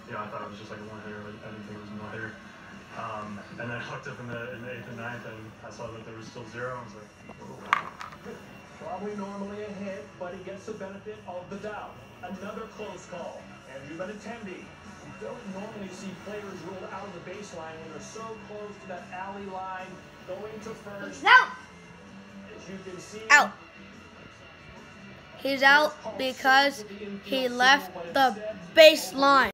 I thought it was just like a one-hitter, but I didn't think it was a no-hitter. And then I looked up in the 8th and 9th, and I saw that there was still 0. I was like, whoa. Probably normally a hit, but he gets the benefit of the doubt. Another close call. Andrew Benintendi. You don't normally see players ruled out of the baseline when they're so close to that alley line, going to first. He's out. As you can see, Out. He's out because he left the baseline.